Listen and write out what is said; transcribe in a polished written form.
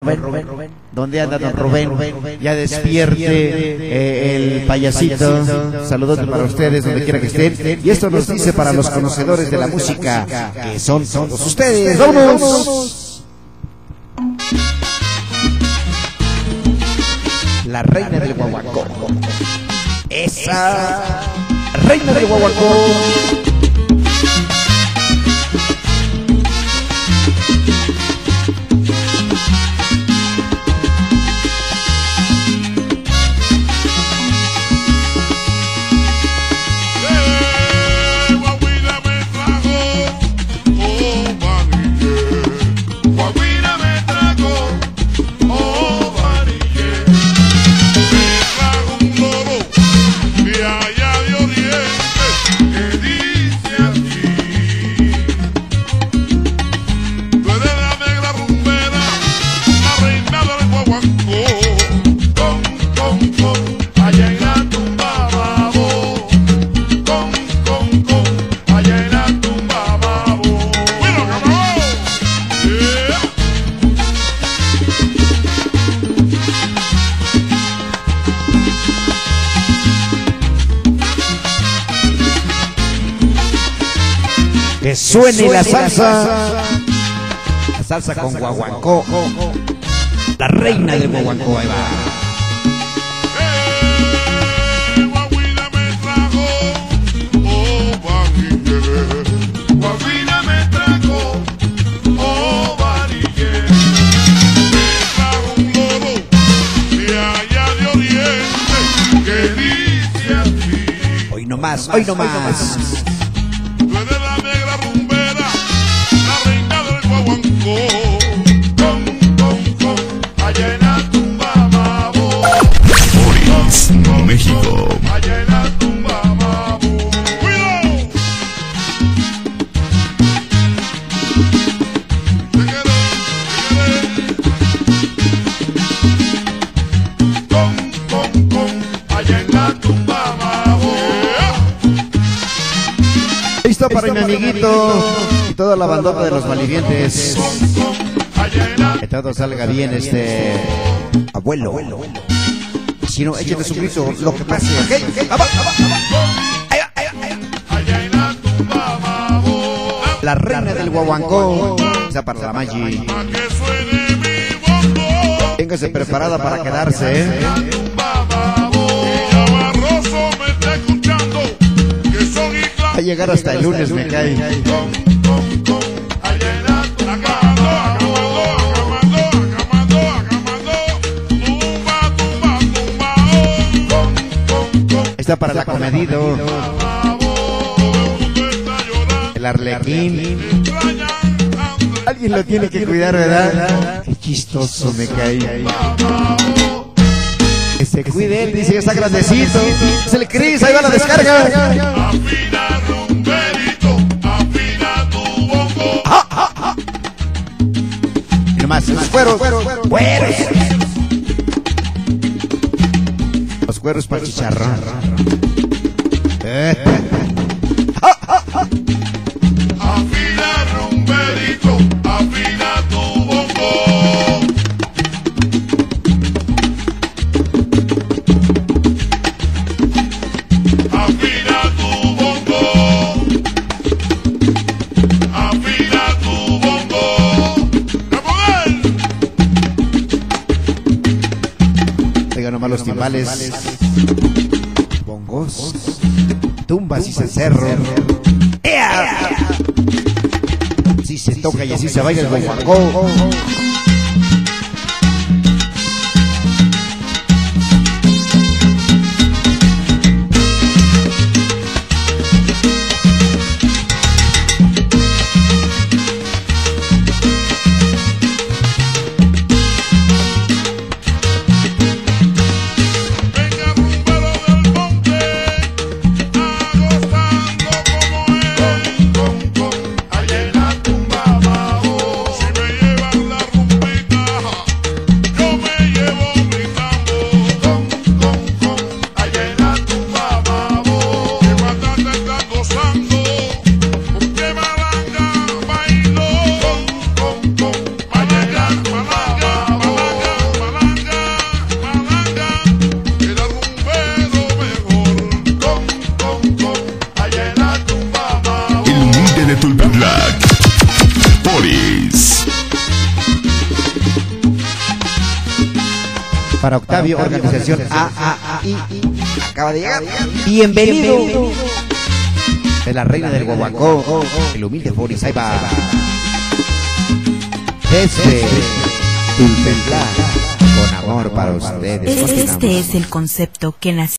¿Dónde anda don Rubén? Ya despierte el payasito. Saludos para ustedes donde quiera que estén. Y esto nos dice para los conocedores de la música, que son todos ustedes. ¡Vámonos! La reina del guaguancó. Esa reina del guaguancó. Que suene la salsa con guaguancó, la reina del guaguancó. Ahí va. Hoy no más, hoy no más. México. Listo para mi amiguito y toda la bandota de los malivientes. Que todo salga bien, abuelo. Si no, échenle su grito, lo que pase, ¿ok? La reina del guaguancó. Esa para la Maggi. Téngase preparada para quedarse, Va a llegar hasta el lunes, me cae. Está para el acomedido, el arlequín. Alguien lo tiene que cuidar, ¿verdad? Qué chistoso me cae. Que se cuide él, dice que está grandecito. Es el Cris, ahí va la descarga. Afina rumberito, afina tu bongo. Y nomás, los cueros. Los cueros para chicharrón. Afina rumberito, afina tu bongo. Afina tu bongo. Afina tu bongo. ¡Capogal! Oiga nomás los timbales. Bongos. Tumbas y cencerro. ¡Ea! Así se toca y así se baila el guaguancó. Allá en la tumba, mamá, si me llevan la rumba. de Tulpetlac, Poris. Para Octavio, organización AAI. Acaba de llegar. Bienvenido. De la reina del Guaguancó, el humilde Poris. Ahí va. Desde Tulpetlac, con amor para ustedes. Este es el concepto que nació